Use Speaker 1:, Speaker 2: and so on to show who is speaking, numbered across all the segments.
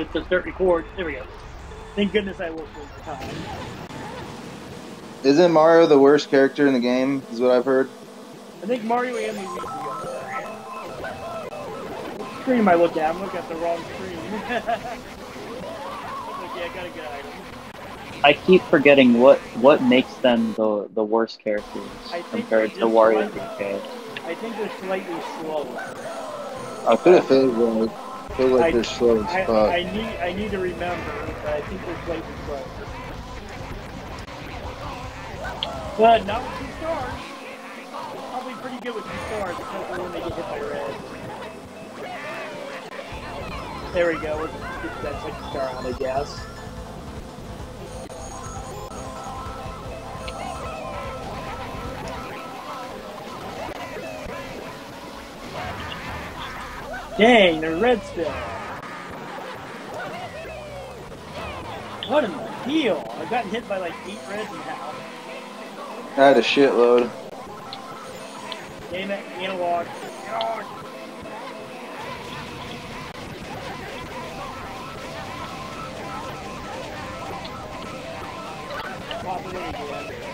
Speaker 1: Get to start record. There we go. Thank goodness I woke up in time.
Speaker 2: Isn't Mario the worst character in the game, is what I've heard?
Speaker 1: I think Mario and Luigi are. What screen am I looking at? I'm looking at the wrong screen. Okay, I got a good item.
Speaker 3: I keep forgetting what makes them the worst characters compared to Wario and DK.
Speaker 1: I think they're slightly slower.
Speaker 2: Okay. It feels like they're slow as fuck.
Speaker 1: I need to remember, but I think they're slightly slower. But not with 2 stars. Probably pretty good with 2 stars, except for when they get hit by red. There we go. Let's get that 2nd star on, I guess. Dang, they're red still. What in the deal? I've gotten hit by like 8 reds now.
Speaker 2: I had a shitload.
Speaker 1: Damn it, analog. Pop it in again.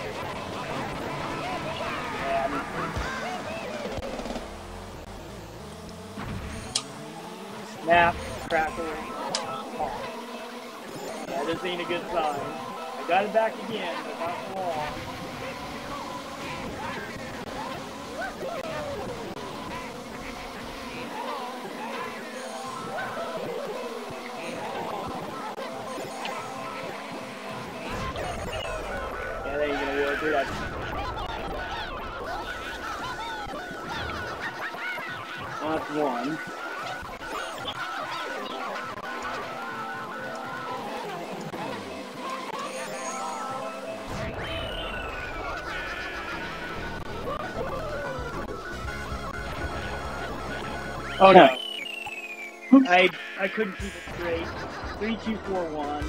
Speaker 1: Snap, crackle, pop. Yeah, this ain't a good sign. I got it back again, but not for long. Yeah, there you go. You'll do that. That's 1. Oh no. I couldn't keep it straight. 3, 2, 4, 1.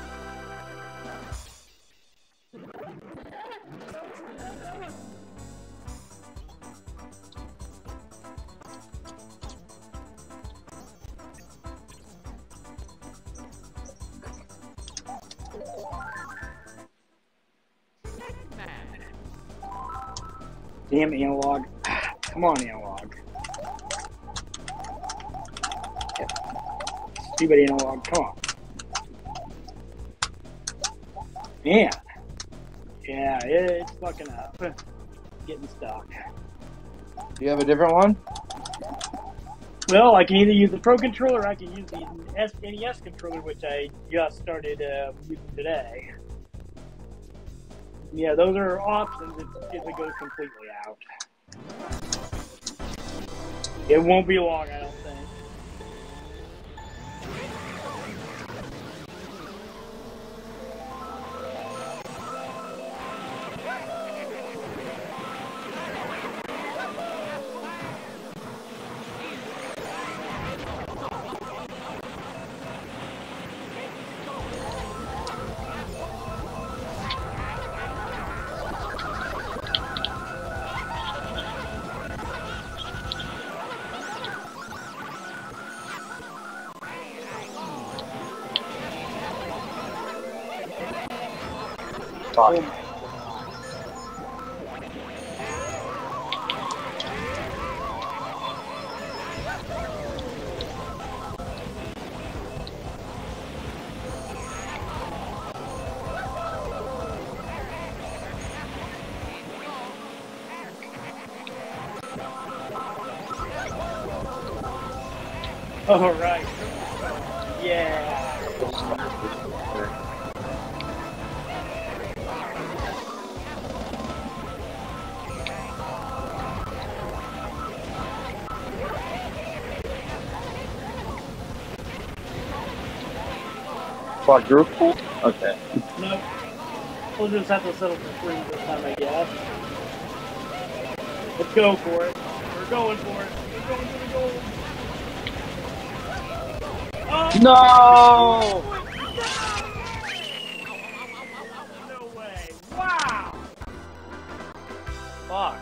Speaker 1: Damn analog. Come on, analog. Stupid analog, come on. Man. Yeah, it's fucking up. Getting stuck.
Speaker 2: Do you have a different one?
Speaker 1: Well, I can either use the Pro Controller or I can use the NES controller, which I just started using today. Yeah, those are options if it goes completely out. It won't be long, I don't think.
Speaker 3: Fuck.
Speaker 1: Oh, right. Yeah.
Speaker 3: Quadruple? Okay.
Speaker 1: Nope. We'll just have to settle for 3 this time, I guess. Let's go for it. We're going for it. We're going for the goal. Oh,
Speaker 3: No!
Speaker 1: no way. Wow! Fuck.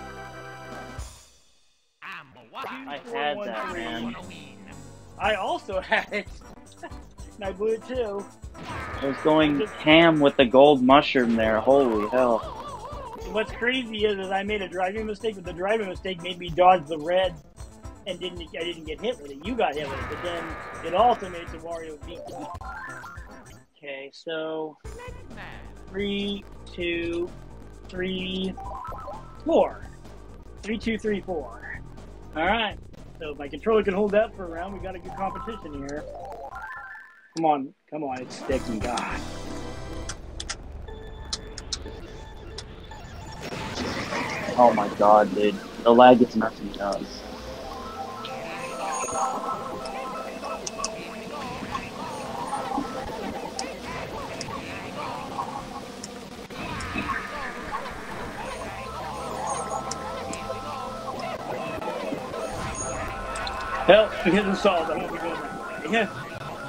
Speaker 3: I had that, man.
Speaker 1: I also had it. I blew it too.
Speaker 3: I was going ham with the gold mushroom there. Holy hell.
Speaker 1: What's crazy is I made a driving mistake, but the driving mistake made me dodge the red and I didn't get hit with it. You got hit with it, but then it also made the Wario beat me. Okay, so 3, 2, 3, 4. 3, 2, 3, 4. Alright. So if my controller can hold that for a round, we got a good competition here. Come on, it's sticky, God.
Speaker 3: Oh my god, dude. The lag is messing me up.
Speaker 1: Hell, it isn't solved. I won't be going that way. Yeah.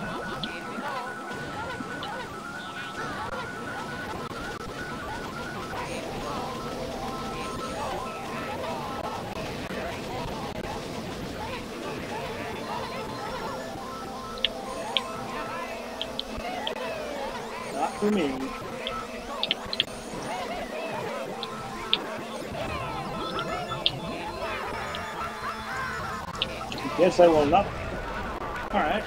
Speaker 1: Not for me. Guess I will not. Alright.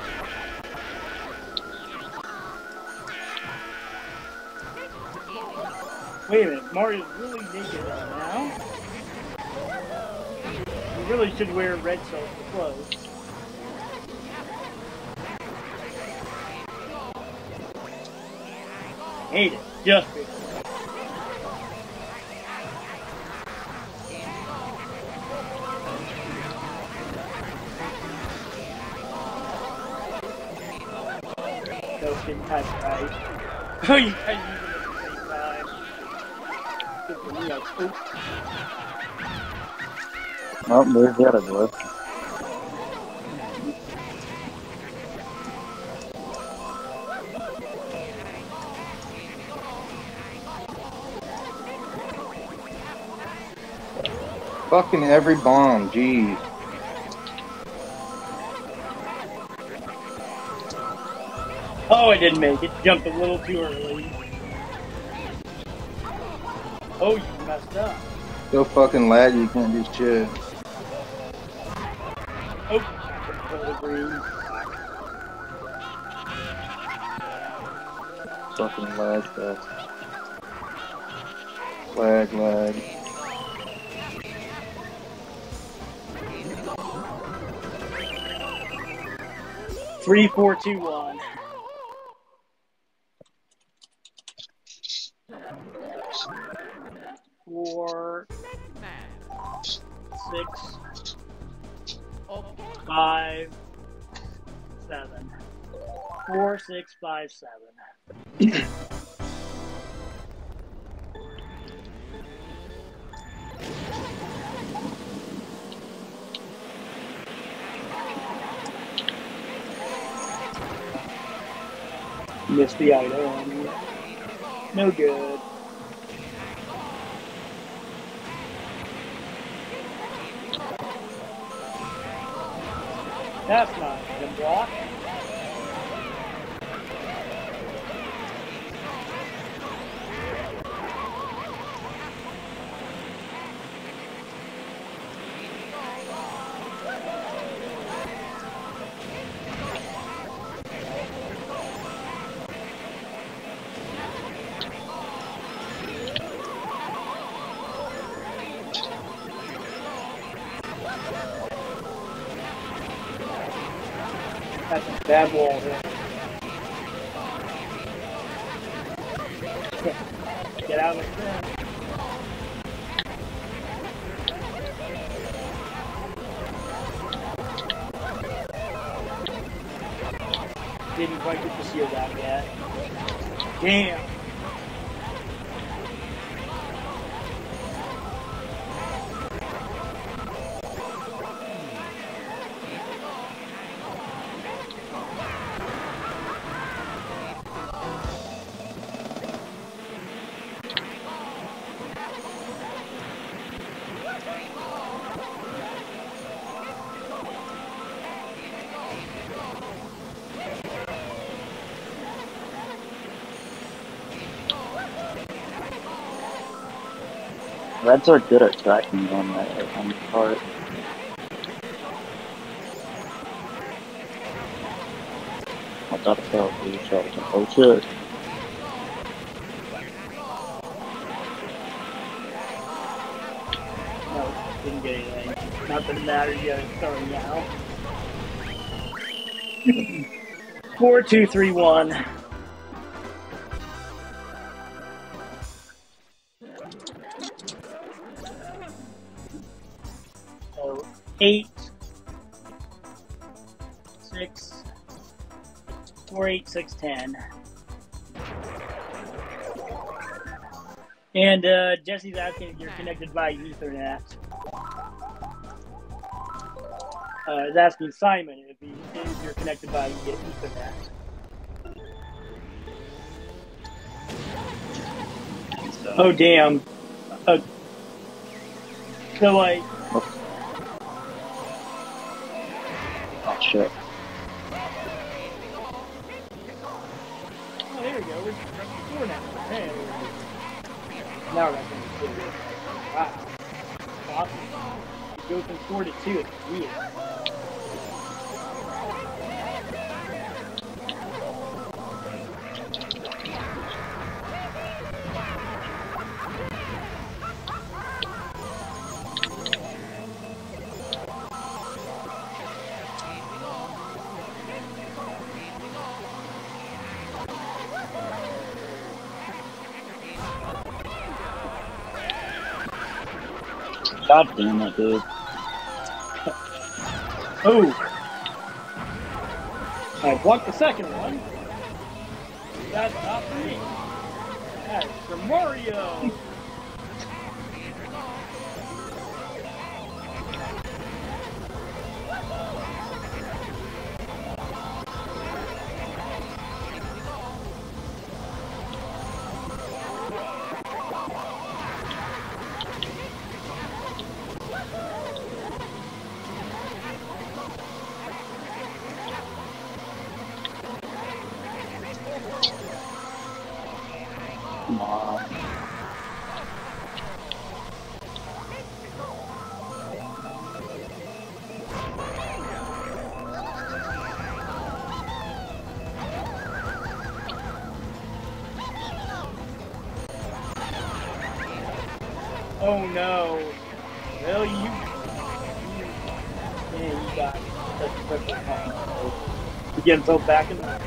Speaker 1: Wait a minute, Mario's really naked right now. You really should wear red socks for clothes. Hate it. Just because. Didn't type right. Oh, you can use them at the same time.
Speaker 3: Oh, there's the other door.
Speaker 2: Fucking every bomb, geez.
Speaker 1: Oh, I didn't make it. Jumped a little too early. Oh, you messed up.
Speaker 2: So fucking laggy, you can't do shit.
Speaker 1: Oh, green.
Speaker 2: Fucking lag fest. Lag.
Speaker 1: 3, 4, 2, 1. Four, 6, 5, 7. 4, 6, 5, 7. Missed the item. No good. That's not a block. That's a bad wall here. Get out of the front. Didn't quite get to seal that yet. Damn.
Speaker 3: Reds are good at tracking on the cart. I thought it fell through, so I was like, oh shit.
Speaker 1: No, didn't get anything. Not that it matters, you gotta start now. 4, 2, 3, 1. So 8, 6, 4, 8, 6, 10. And Jesse's asking if you're connected by Ethernet. Is asking Simon if you're connected by Ethernet. So. Oh damn! So like.
Speaker 3: Oh shit!
Speaker 1: Oh, there we go. We're right 4 now. Hey. Now we're not going to do it. Wow. Awesome. It goes from 4 to 2. It's weird.
Speaker 3: God damn it, dude.
Speaker 1: Oh! I blocked the second one. That's not for me. That's for Mario!
Speaker 3: Come on.
Speaker 1: Oh no. Well, you got that's you get himself back in the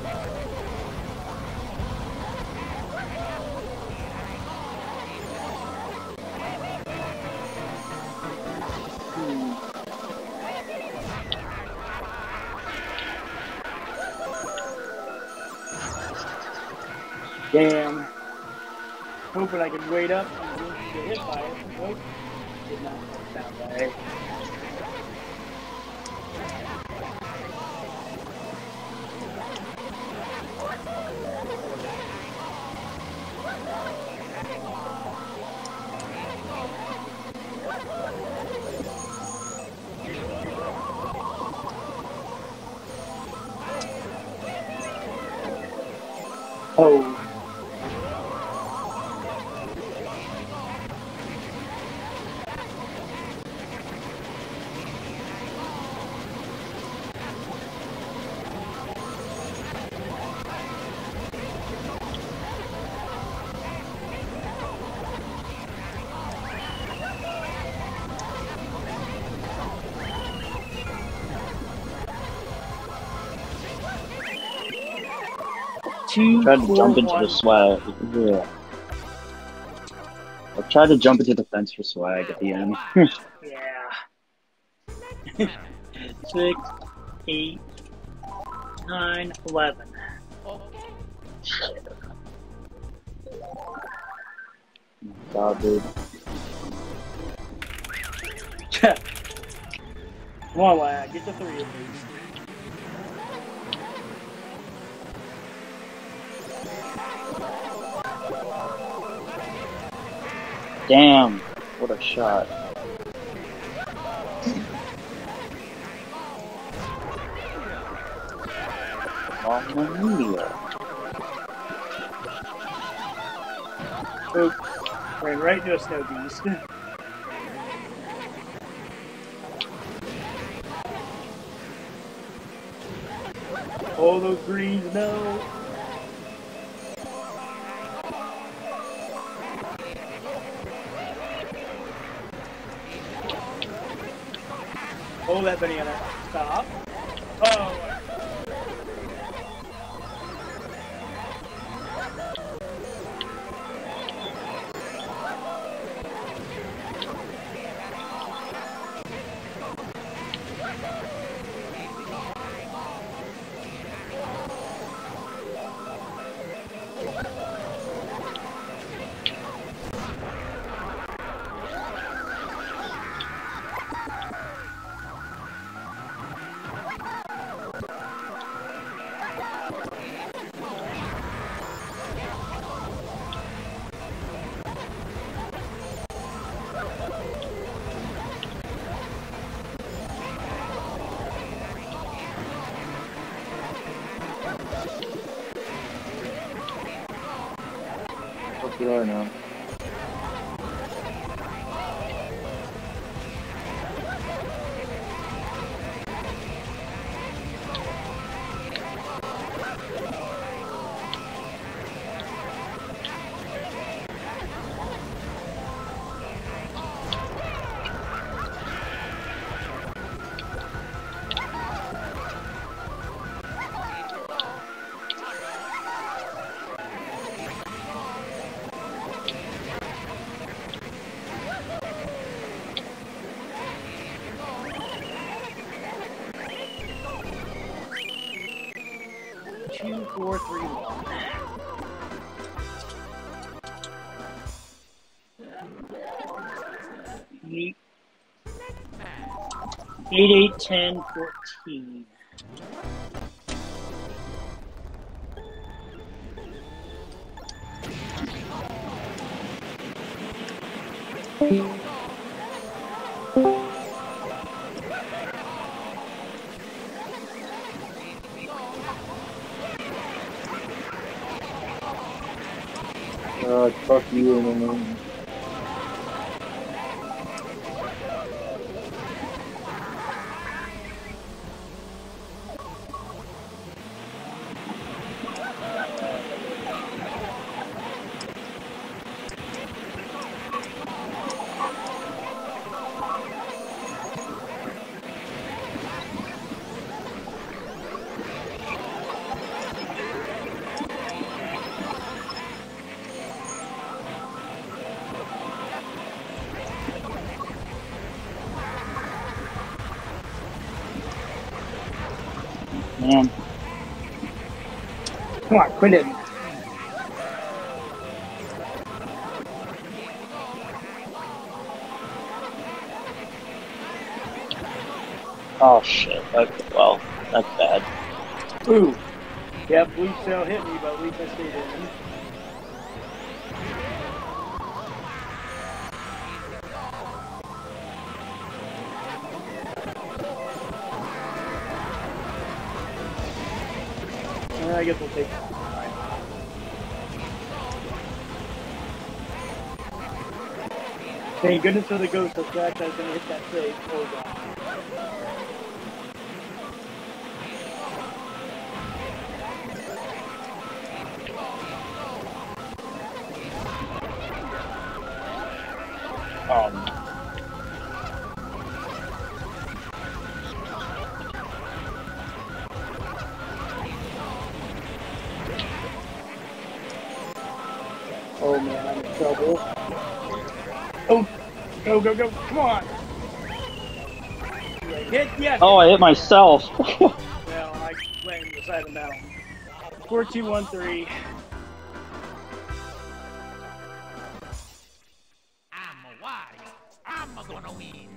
Speaker 1: Damn. Hoping I can wait up and get hit by it. Nope. Did not work that way. Oh.
Speaker 3: Tried to jump into the swag. Yeah. I tried to jump into the fence for swag at the end.
Speaker 1: Yeah. 6, 8, 9, 11.
Speaker 3: God, dude.
Speaker 1: Come on, lad. Get the 3 of these.
Speaker 3: Damn, what a shot. Mamma mia.
Speaker 1: Oop. Ran right into a snow beast. Oh, those greens, no. Oh, that banana. Stop. Oh.
Speaker 2: What's the other now?
Speaker 1: Two, 4, 3, 1. Eight, 8, 10, 14.
Speaker 2: Fuck you and then.
Speaker 3: Man.
Speaker 1: Come on, quit it.
Speaker 3: Oh shit. Okay, well, that's bad.
Speaker 1: Ooh. Yeah, blue cell hit me, but at least I stayed in. I guess we'll take it. Thank goodness for the ghost effect. I was going to hit that save. Oh, God. Oh, man, I'm in trouble. Oh, go, go, go. Come on. Hit, yes.
Speaker 3: Oh, I hit myself.
Speaker 1: Well, I went in the side of the mountain. 4, 2, 1, 3.
Speaker 4: I'm wise. I'm gonna win.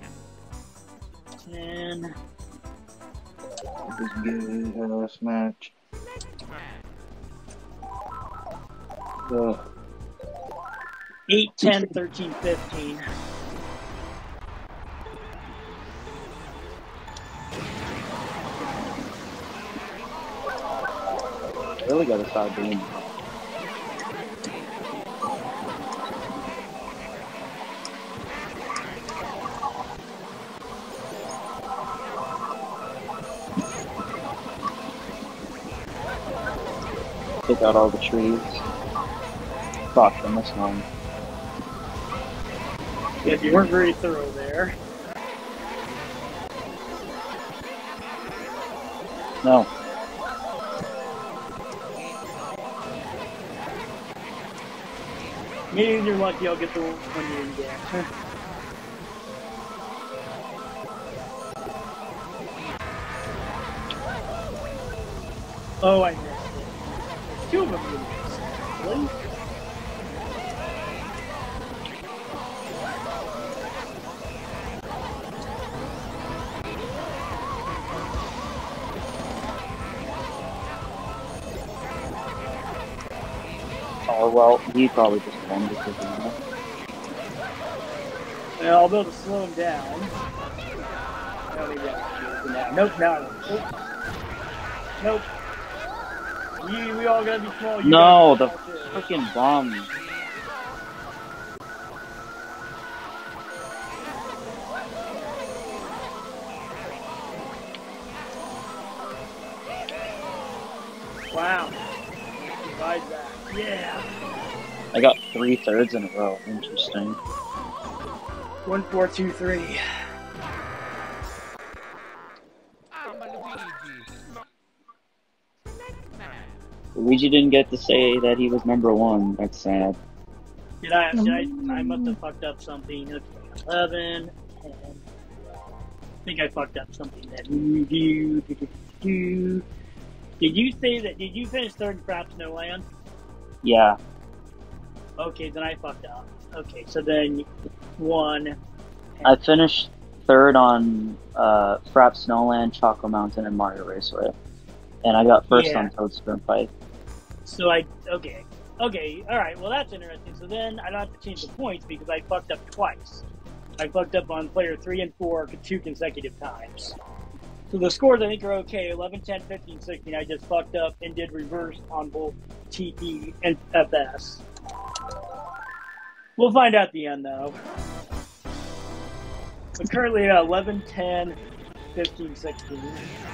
Speaker 1: 10.
Speaker 2: This good match. So,
Speaker 1: 8, 10, 13, 15.
Speaker 3: Really gotta stop doing that. took out all the trees. Fuck, I missed one.
Speaker 1: Yes, you weren't very thorough there.
Speaker 3: No.
Speaker 1: Maybe you're lucky I'll get the one you didn't get. Oh, I missed it. Two of them you missed. Really?
Speaker 3: Oh, well, he probably just won because of that.
Speaker 1: Yeah, I'll be able to slow him down. No, maybe I can now. Nope, now. Nope. We all gotta be small.
Speaker 3: No, the freaking bomb.
Speaker 1: Wow. Divide that. Yeah.
Speaker 3: I got 3 thirds in a row. Interesting.
Speaker 1: 1, 4, 2, 3.
Speaker 3: Luigi didn't get to say that he was number 1. That's sad.
Speaker 1: I must have fucked up something. Okay, 11, 10. I think I fucked up something then. Did you say that? Did you finish third in Fraps No Land?
Speaker 3: Yeah.
Speaker 1: Okay, then I fucked up. Okay, so then 1.
Speaker 3: I finished third on Fraps Snowland, Choco Mountain, and Mario Raceway. And I got first on Toad Sprint Fight.
Speaker 1: So okay, alright, well that's interesting. So then I don't have to change the points because I fucked up twice. I fucked up on player 3 and 4 2 consecutive times. So the scores I think are okay, 11, 10, 15, 16. I just fucked up and did reverse on both TP and FS. We'll find out at the end though. But currently 11, 10, 15, 16.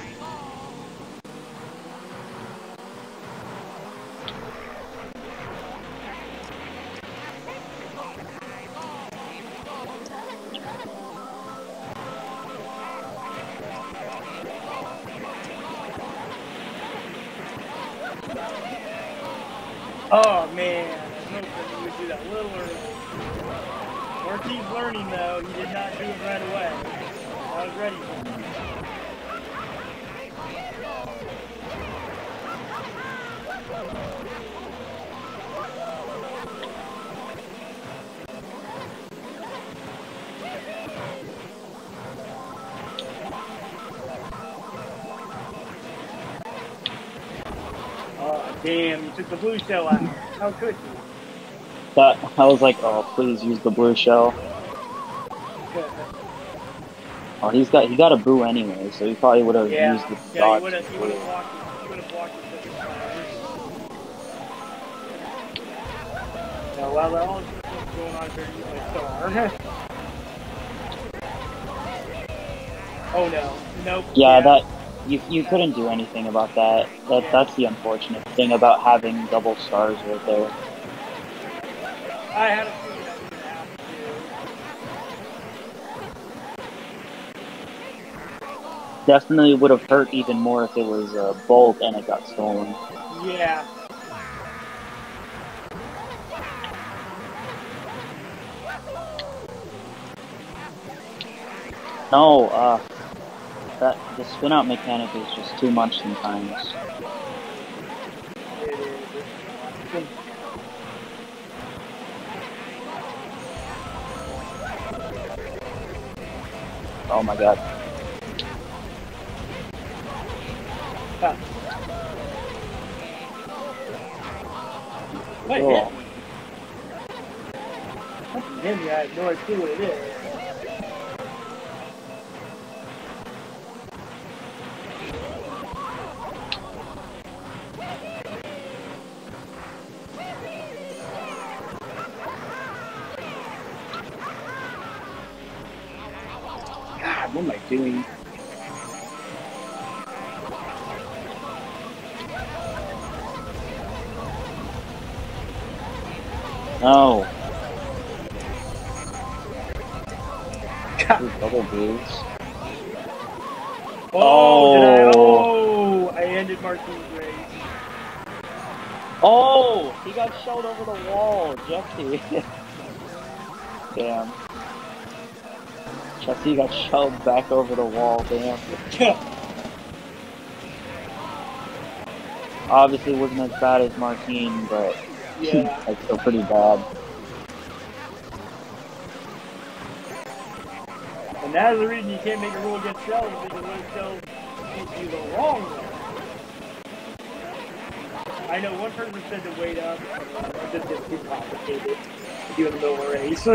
Speaker 1: Oh man, I was hoping you would do that a little early. Ortiz learning though, he did not do it right away. I was ready for him. Oh damn, you took the blue shell out. How could you?
Speaker 3: I was like, oh, please use the blue shell. Oh, he got a boo anyway, so he probably would have used the dodge.
Speaker 1: Yeah, he would have blocked it. Now, while they're all going on here, use my star. Oh no, nope.
Speaker 3: Yeah, that you couldn't do anything about that. That's the unfortunate thing about having double stars right there.
Speaker 1: I had a feeling that was gonna happen too.
Speaker 3: Definitely would have hurt even more if it was a Bolt and it got stolen.
Speaker 1: Yeah.
Speaker 3: No, the spin out mechanic is just too much sometimes. Oh my god.
Speaker 1: What
Speaker 3: Cool.
Speaker 1: hit me? Something hit me, I have no idea what it is. God, what am I doing?
Speaker 3: No. Ooh, double boost.
Speaker 1: I ended Martin's race.
Speaker 3: Oh, he got shoved over the wall, Jesse. Damn. Jesse got shoved back over the wall, damn. Obviously wasn't as bad as Martin, but
Speaker 1: Yeah.
Speaker 3: that's still pretty bad.
Speaker 1: And that's the reason you can't make a rule against shells, because when shells hit you the wrong way. I know one person said to wait up, it just gets too complicated to do in the middle of a race.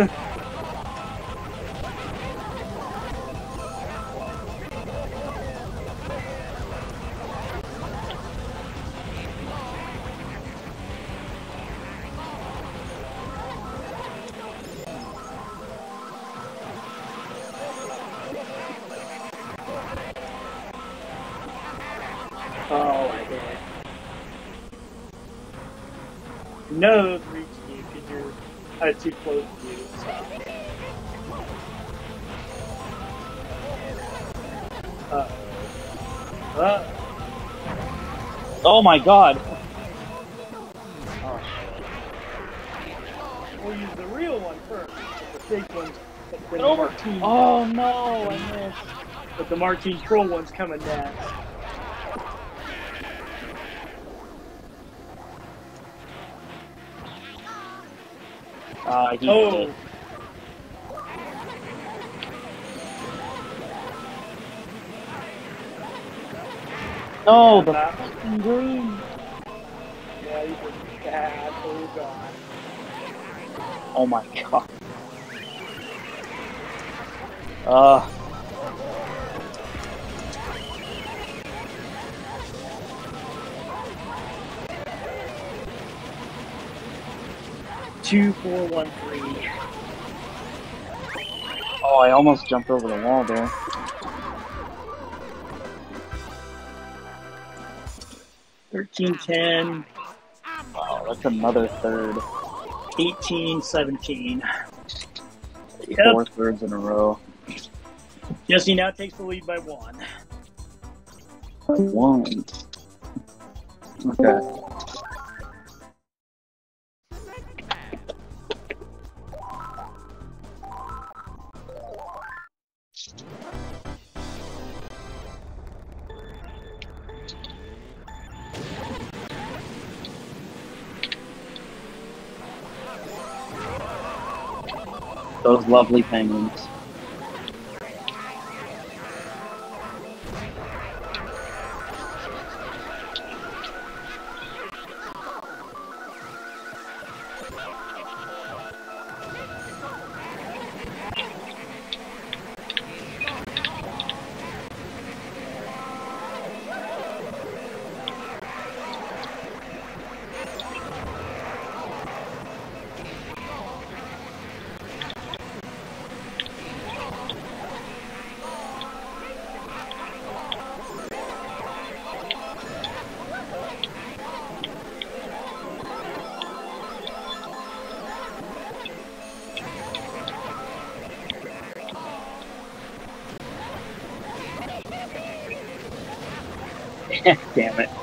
Speaker 1: Oh, I did. None of those reached you because you're too close to you. So.
Speaker 3: Oh my god! Oh shit.
Speaker 1: We'll use the real one first. The fake one's the
Speaker 3: Over.
Speaker 1: Martine.
Speaker 3: Oh no, I missed.
Speaker 1: But the Martine Troll one's coming next.
Speaker 3: He
Speaker 1: Oh.
Speaker 3: did. No, the fucking green.
Speaker 1: Yeah, you were bad. Oh god.
Speaker 3: Oh my god.
Speaker 1: Two, 4, 1, 3.
Speaker 3: Oh, I almost jumped over the wall there.
Speaker 1: $13, 10,
Speaker 3: Wow, that's another third.
Speaker 1: 18, 17.
Speaker 3: Four thirds in a row.
Speaker 1: Jesse now takes the lead by 1.
Speaker 3: One. Okay. Those lovely penguins. Damn it.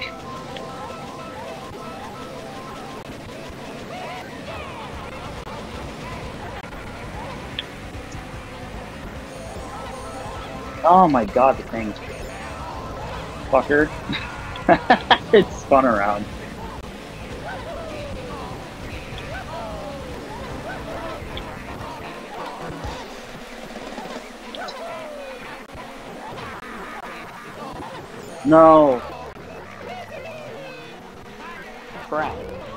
Speaker 3: Oh my god, the thing. Fucker. It spun around. No. Crap.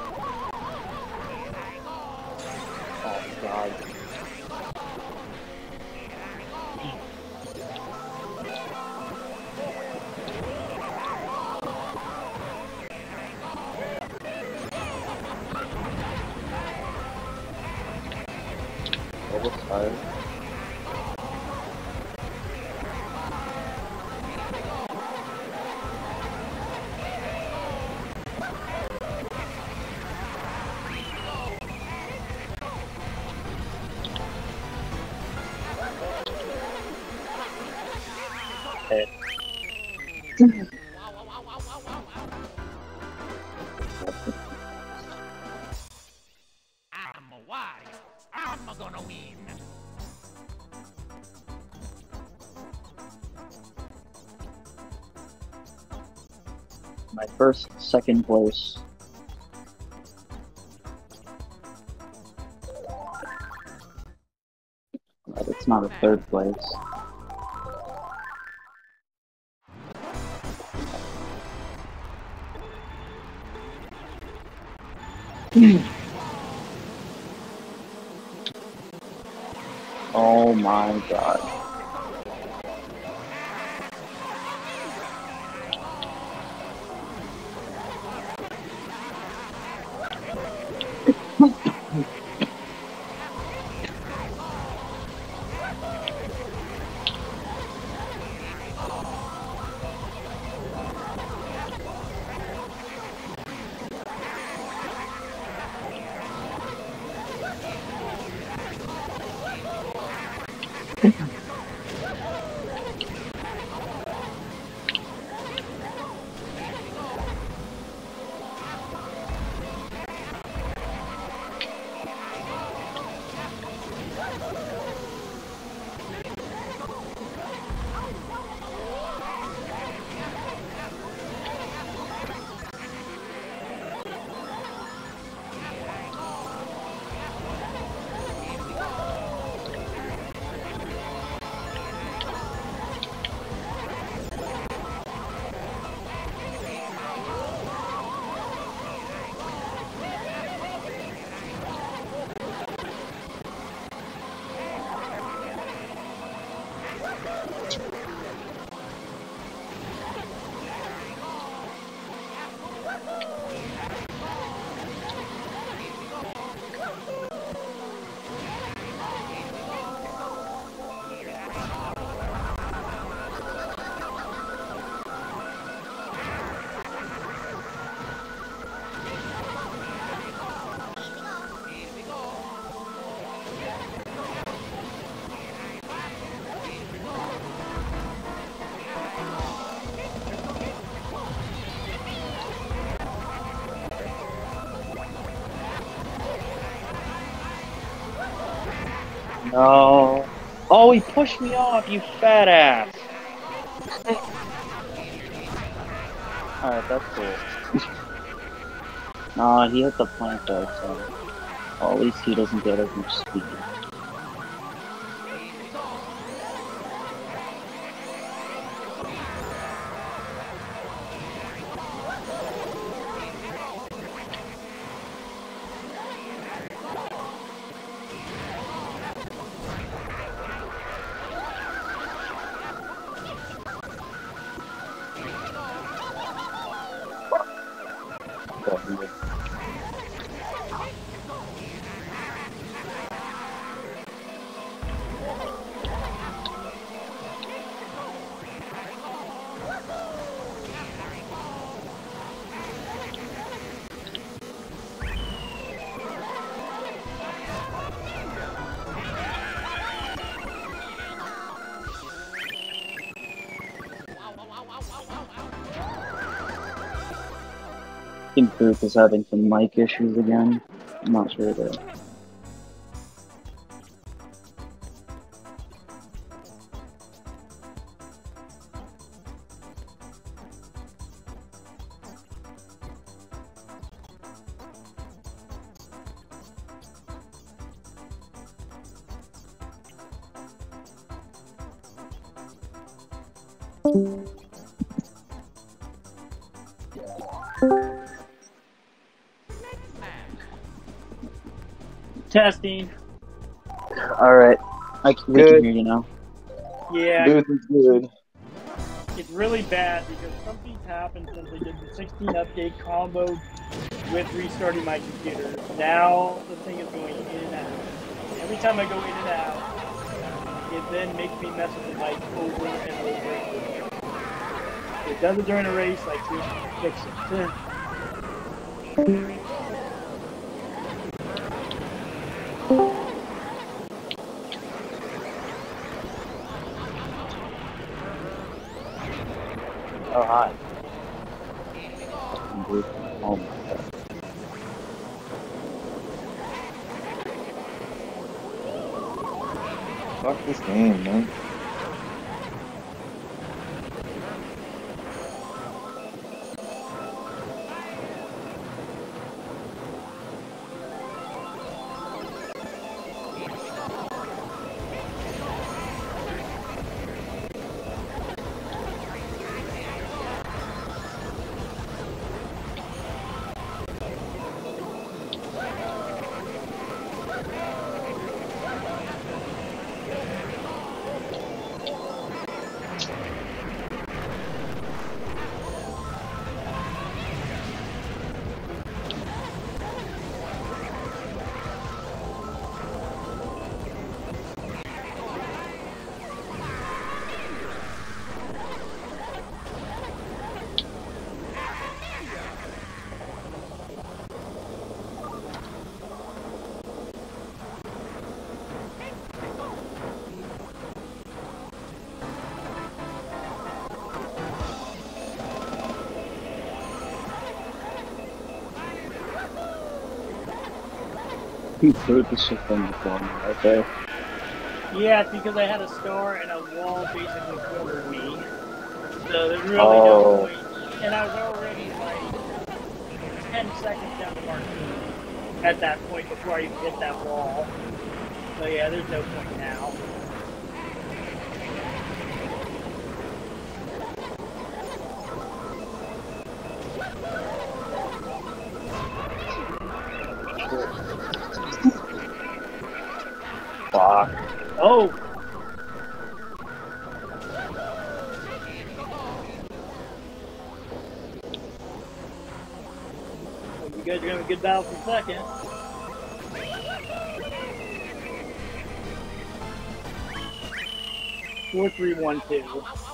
Speaker 3: Oh god. Double tire.
Speaker 4: I'm a Wario. I'm gonna win.
Speaker 3: My first second place. But it's not a third place. Oh my god. No. Oh, he pushed me off, you fat ass. Alright, that's cool. No, he hit the plank though, so well, at least he doesn't get as much speed. I think Booth is having some mic issues again. I'm not sure though.
Speaker 1: Testing.
Speaker 3: Alright, we
Speaker 2: Good.
Speaker 3: can hear you now.
Speaker 1: Yeah,
Speaker 2: Booth is good.
Speaker 1: it's really bad because something's happened since I did the 16 update combo with restarting my computer. Now the thing is going in and out. Every time I go in and out, it then makes me mess with the mic over and over and over. If it does it during a race, I can fix it.
Speaker 3: Oh,
Speaker 2: Fuck this game, man.
Speaker 3: You threw the shit from the corner right there.
Speaker 1: Yeah, it's because I had a star and a wall basically cornered me. So there's really no point. And I was already like 10 seconds down the mark at that point before I even hit that wall. So yeah, there's no point now.
Speaker 3: Fuck.
Speaker 1: Oh! You guys are having a good battle for second. Four, three, one, two.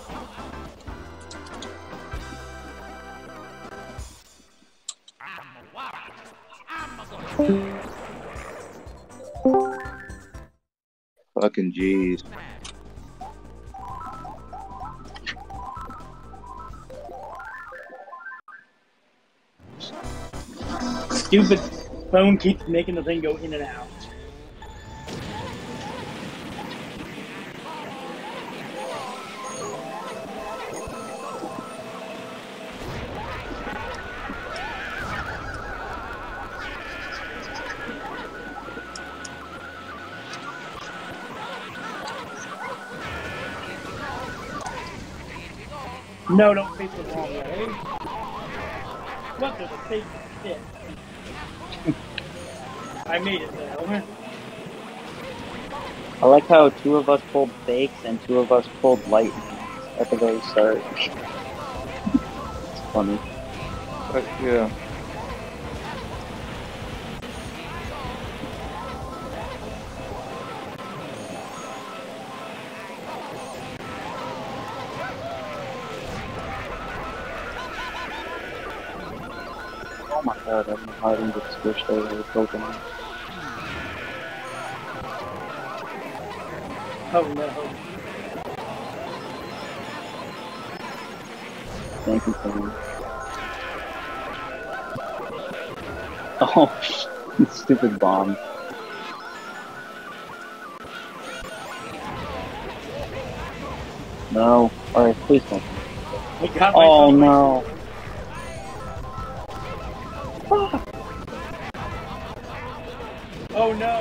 Speaker 2: Fucking jeez.
Speaker 1: Stupid phone keeps making the thing go in and out. No, don't face the wrong way. What the fake shit? I made it though.
Speaker 3: I like how two of us pulled fakes and two of us pulled lightning at the very start. It's funny.
Speaker 2: Yeah.
Speaker 3: Oh my god, I don't know how I didn't get squished over the Pokemon.
Speaker 1: Oh no.
Speaker 3: Thank you, Sam. Oh, stupid bomb. No. Alright, please don't.
Speaker 1: I got
Speaker 3: Oh
Speaker 1: myself
Speaker 3: no.
Speaker 1: Oh no.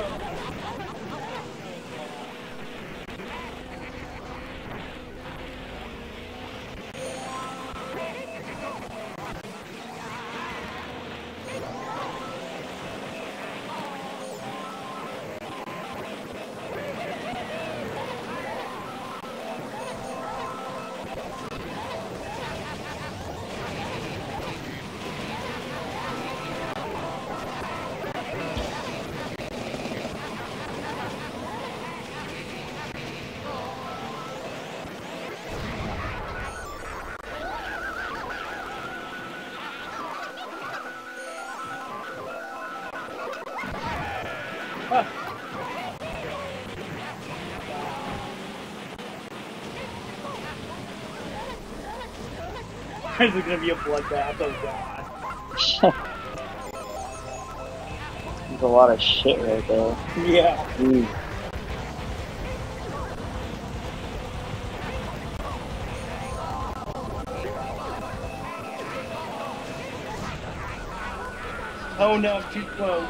Speaker 1: Is it gonna be a bloodbath? Oh god.
Speaker 3: There's a lot of shit right there.
Speaker 1: Yeah.
Speaker 3: Jeez.
Speaker 1: Oh no, I'm too close.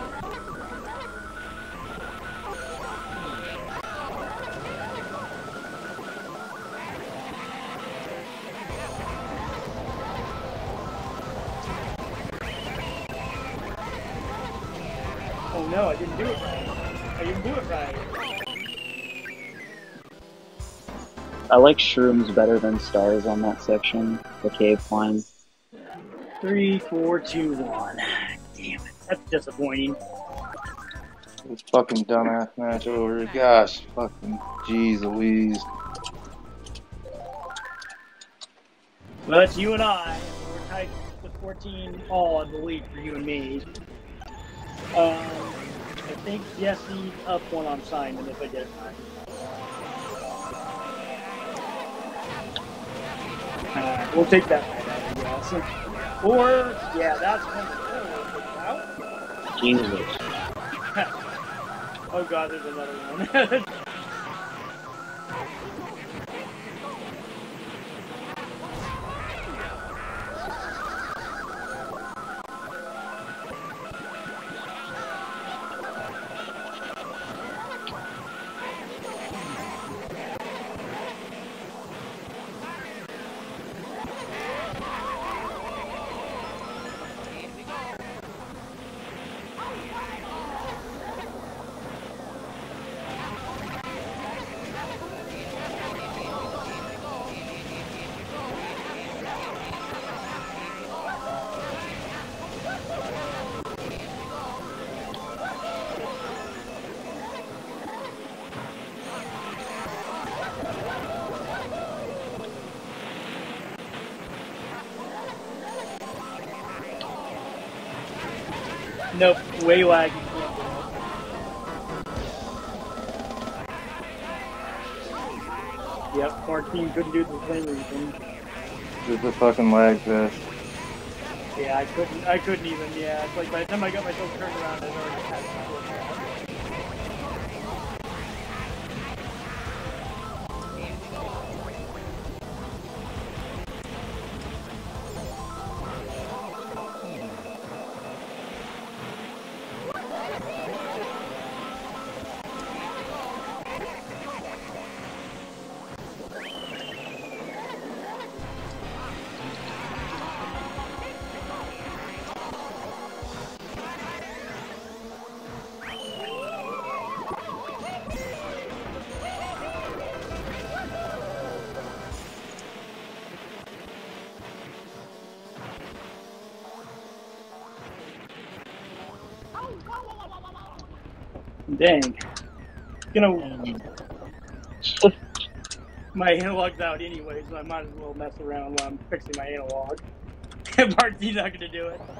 Speaker 1: Oh no, I didn't do it right. I didn't do it right.
Speaker 3: I like shrooms better than stars on that section. The cave climb.
Speaker 1: 3, 4, 2, 1. Damn it, that's disappointing.
Speaker 2: This fucking dumbass match over. Gosh, fucking jeez Louise.
Speaker 1: Well, it's you and I. We're tied with 14 all, I believe, for you and me. I think Jesse's up one on Simon, if I get it right. We'll take that right out, I guess. Or, yeah, that's one out.
Speaker 3: Jesus.
Speaker 1: Oh god, there's another one. Nope, way laggy. Yep, Martine couldn't do the same reason.
Speaker 2: It's a fucking lag fest.
Speaker 1: Yeah, I couldn't even, yeah. It's like by the time I got myself turned around, I already had it. Dang. My analog's out anyway, so I might as well mess around while I'm fixing my analog. Marty's not gonna do it.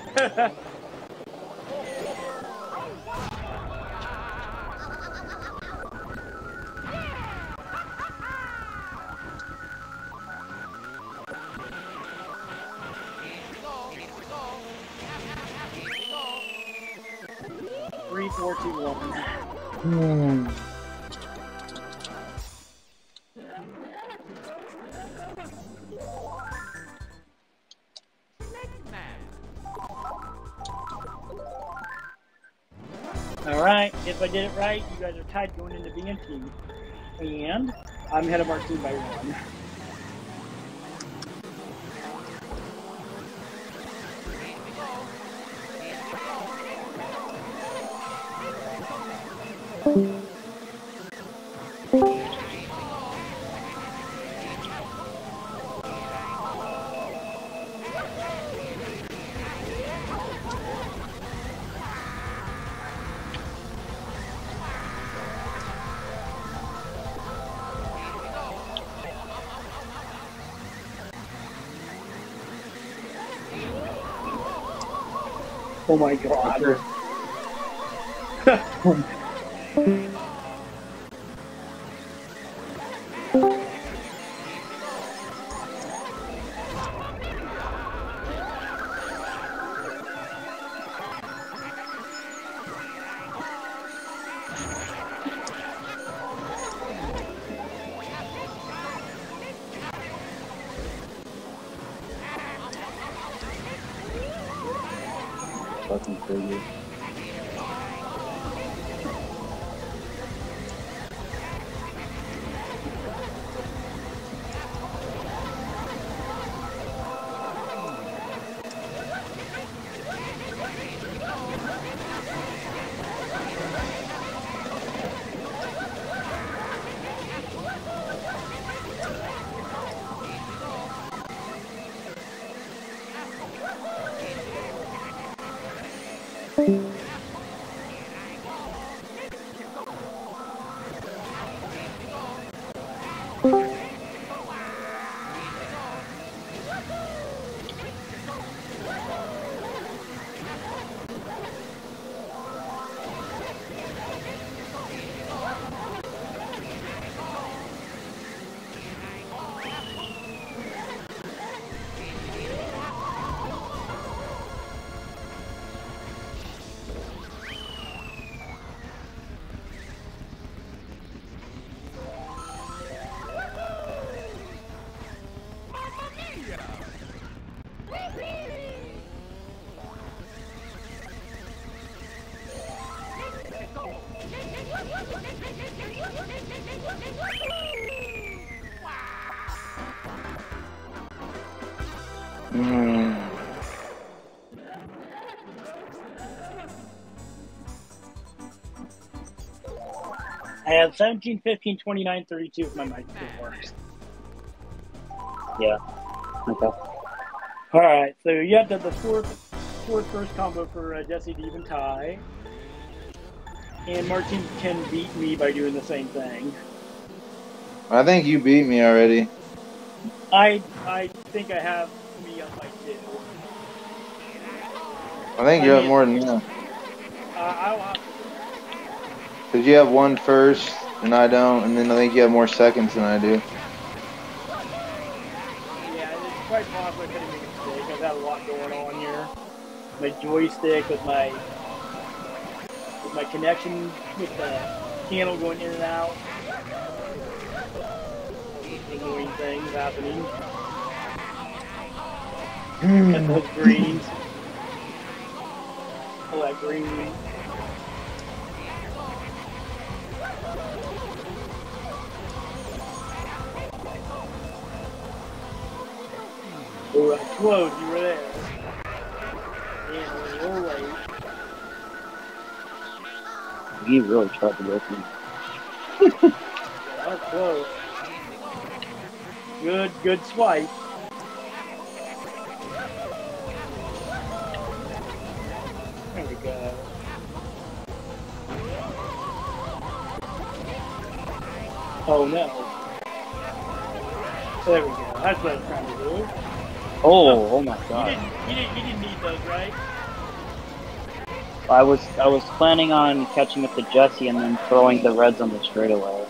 Speaker 1: Three, 4, 2, 1. Alright, if I did it right, you guys are tied going into BNT. And I'm ahead of our team by 1. Oh my god.
Speaker 3: fucking crazy.
Speaker 1: I have 17, 15, 29, 32 if my mic still works.
Speaker 3: Yeah. Okay.
Speaker 1: All right, so you have the fourth first combo for Jesse to even tie. And Martin can beat me by doing the same thing.
Speaker 2: I think you beat me already.
Speaker 1: I think I have me up by 2.
Speaker 2: I think you have more than that.
Speaker 1: I'll have to.
Speaker 2: Because you have one first, and I don't, and then I think you have more seconds than I do.
Speaker 1: Yeah, it's quite possible I could have made a mistake. I've had a lot going on here. My joystick with my connection with the channel going in and out. Annoying things happening. And those greens. All that green. Oh, that's close. You were there. And we're late.
Speaker 3: He really tried to break me.
Speaker 1: That's close. Good swipe. There we go. Oh no. There we go. That's what I was trying to do.
Speaker 3: Oh my god.
Speaker 1: You didn't need those, right?
Speaker 3: I was planning on catching up to Jesse and then throwing the reds on the straightaway.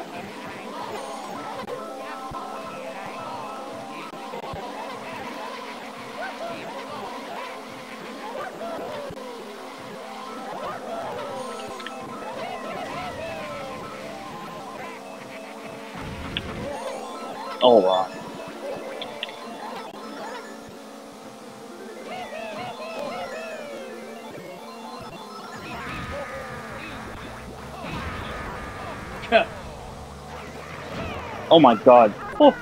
Speaker 3: Oh wow. Oh my god. Oh.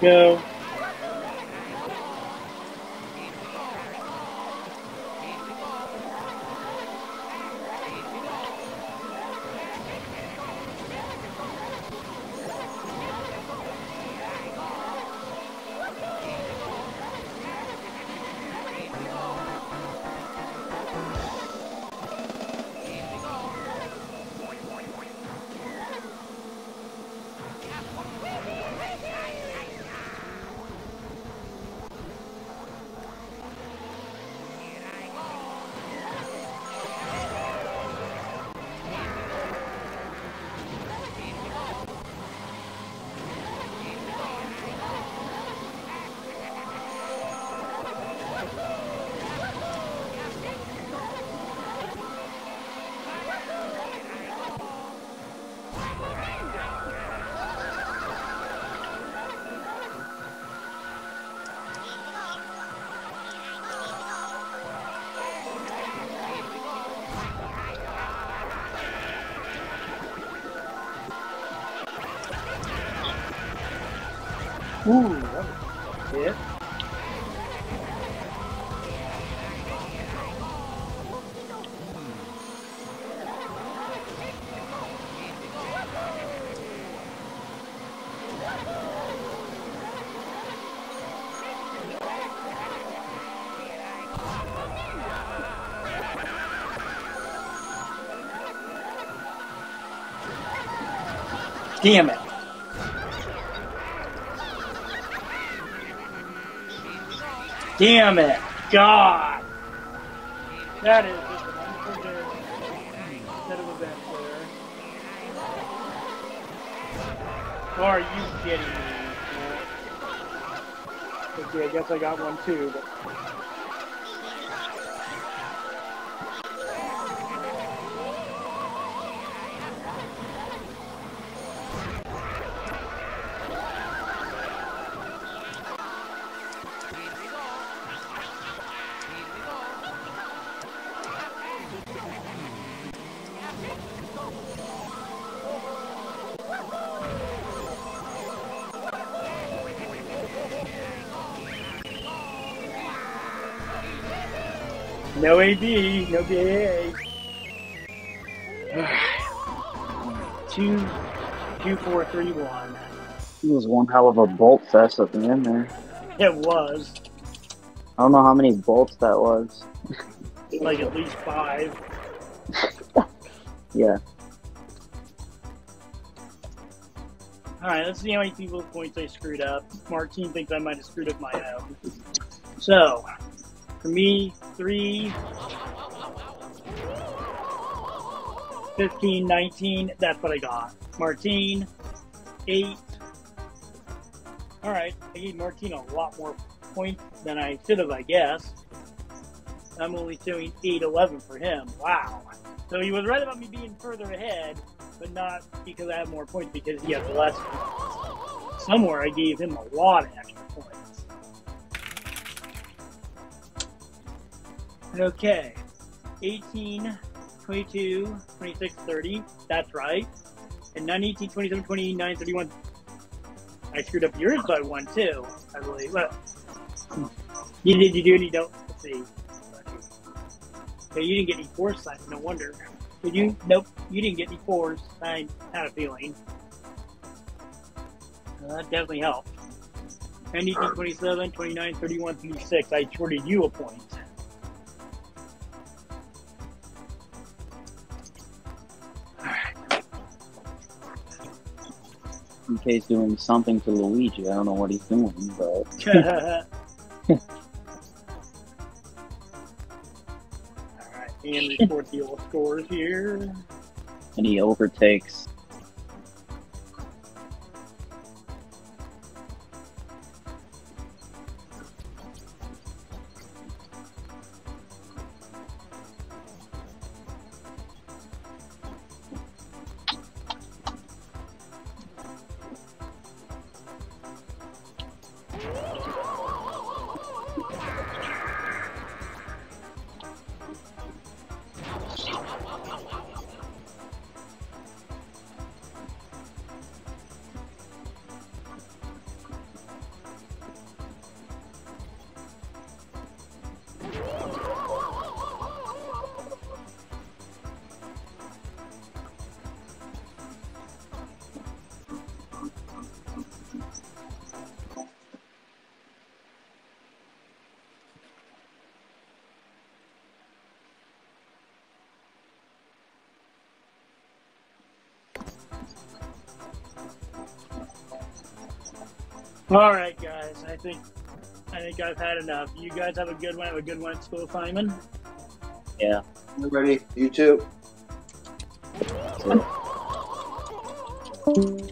Speaker 1: go. Ooh, that was a hit. Damn it. Damn it. God. That is just an unfortunate set of events there. Are you kidding me? Okay, I guess I got one too, but... No AB, no BAA. 2-4-3-1.
Speaker 3: It was one hell of a bolt fest at the end there.
Speaker 1: It was.
Speaker 3: I don't know how many bolts that was.
Speaker 1: Like at least 5.
Speaker 3: Yeah.
Speaker 1: Alright, let's see how many people's points I screwed up. Martine thinks I might have screwed up my own. So, for me, 3, 15, 19, that's what I got. Martine, 8. Alright, I gave Martine a lot more points than I should have, I guess. I'm only showing 8-11 for him. Wow. So he was right about me being further ahead, but not because I have more points, because he has less points. Somewhere I gave him a lot of extra points. Okay. 18, 22, 26, 30. That's right. And 9, 18, 27, 29, 31. I screwed up yours by 1 too, I believe. Well, you do any don't. Let's see. Okay, you didn't get any 4 signs, no wonder. Did you? Nope, you didn't get any 4s. I had a feeling. That definitely helped. 10, 18, 27, 29, 31, 36. I shorted you a point.
Speaker 3: In case doing something to Luigi. I don't know what he's doing, but...
Speaker 1: Alright, and report the old scores here.
Speaker 3: And he overtakes.
Speaker 1: All right, guys. I think I've had enough. You guys have a good one. Have a good one at school, Simon.
Speaker 3: Yeah.
Speaker 2: Ready? You too.
Speaker 3: So.